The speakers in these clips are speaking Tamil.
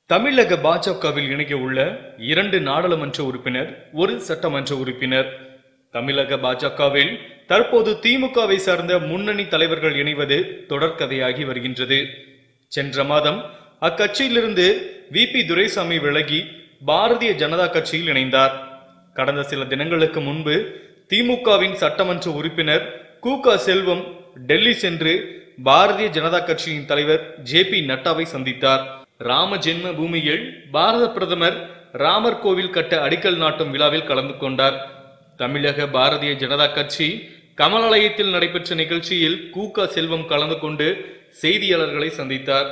தமிழக பாஜகவில் இணைய உள்ள 2 நாடாளுமன்ற உறுப்பினர், 1 சட்டமன்ற உறுப்பினர். தமிழக பாஜகவில் தற்போது திமுகவை சார்ந்த முன்னணி தலைவர்கள் இணைவது தொடர்கதையாகி வருகின்றது. சென்ற மாதம் அக்கட்சியிலிருந்து வி.பி. துரைசாமி விலகி பாரதிய ஜனதா கட்சியில் இணைந்தார். கடந்த சில தினங்களுக்கு முன்பு திமுகவின் சட்டமன்ற உறுப்பினர் கு.க. செல்வம் டெல்லி சென்று பாரதிய ஜனதா கட்சியின் தலைவர் ஜே.பி. நட்டாவை சந்தித்தார். ராம ஜென்ம பூமியில் பாரத பிரதமர் ராமர் கோவில் கட்ட அடிக்கல் நாட்டும் விழாவில் கலந்து கொண்டார். தமிழக பாரதிய ஜனதா கட்சி கமலாலயத்தில் நடைபெற்ற நிகழ்ச்சியில் கு.க. செல்வம் கலந்து கொண்டு செய்தியாளர்களை சந்தித்தார்.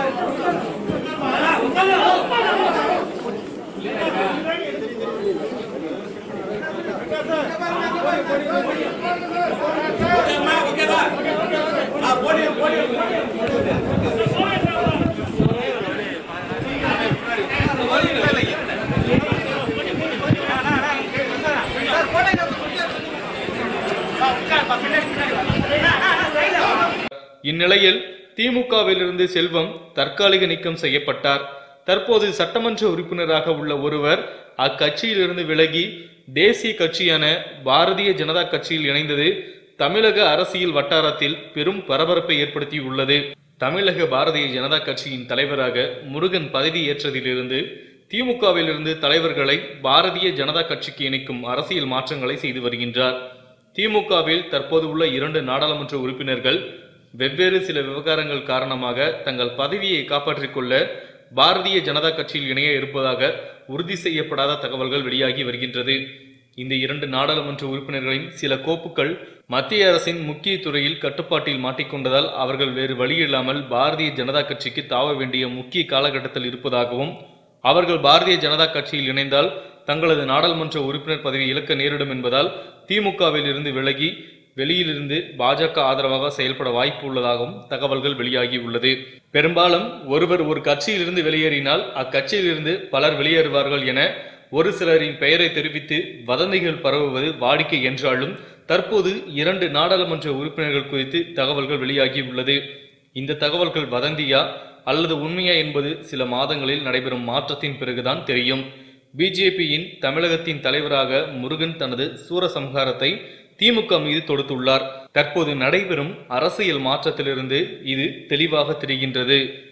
இந்நிலையில் திமுகவிலிருந்து செல்வம் தற்காலிக நீக்கம் செய்யப்பட்டார். தற்போது சட்டமன்ற உறுப்பினராக உள்ள ஒருவர் அக்கட்சியிலிருந்து விலகி தேசிய கட்சியான பாரதிய ஜனதா கட்சியில் இணைந்தது தமிழக அரசியல் வட்டாரத்தில் பெரும் பரபரப்பை ஏற்படுத்தியுள்ளது. தமிழக பாரதிய ஜனதா கட்சியின் தலைவராக முருகன் பதவியேற்றதிலிருந்து திமுகவிலிருந்து தலைவர்களை பாரதிய ஜனதா கட்சிக்கு இணைக்கும் அரசியல் மாற்றங்களை செய்து வருகின்றார். திமுகவில் தற்போது உள்ள 2 நாடாளுமன்ற உறுப்பினர்கள் வெவ்வேறு சில விவகாரங்கள் காரணமாக தங்கள் பதவியை காப்பாற்றிக் கொள்ள பாரதிய ஜனதா கட்சியில் இணைய இருப்பதாக உறுதி செய்யப்படாத தகவல்கள் வெளியாகி வருகின்றது. இந்த 2 நாடாளுமன்ற உறுப்பினர்களின் சில கோப்புகள் மத்திய அரசின் முக்கிய துறையில் கட்டுப்பாட்டில் மாட்டிக்கொண்டதால் அவர்கள் வேறு வழியில்லாமல் பாரதிய ஜனதா கட்சிக்கு தாவ வேண்டிய முக்கிய காலகட்டத்தில் இருப்பதாகவும், அவர்கள் பாரதிய ஜனதா கட்சியில் இணைந்தால் தங்களது நாடாளுமன்ற உறுப்பினர் பதவி இழக்க நேரிடும் என்பதால் திமுகவில் இருந்து விலகி வெளியிலிருந்து பாஜக ஆதரவாக செயல்பட வாய்ப்பு உள்ளதாகவும் தகவல்கள் வெளியாகி உள்ளது. பெரும்பாலும் ஒருவர் ஒரு கட்சியிலிருந்து வெளியேறினால் அக்கட்சியிலிருந்து பலர் வெளியேறுவார்கள் என ஒரு சிலரின் பெயரை தெரிவித்து வதந்திகள் பரவுவது வாடிக்கை என்றாலும் தற்போது 2 நாடாளுமன்ற உறுப்பினர்கள் குறித்து தகவல்கள் வெளியாகி உள்ளது. இந்த தகவல்கள் வதந்தியா அல்லது உண்மையா என்பது சில மாதங்களில் நடைபெறும் மாற்றத்தின் பிறகுதான் தெரியும். பிஜேபியின் தமிழகத்தின் தலைவராக முருகன் தனது சூரசம்ஹாரத்தை திமுக மீது தொடுத்துள்ளார். தற்போது நடைபெறும் அரசியல் மாற்றத்திலிருந்து இது தெளிவாக தெரிகின்றது.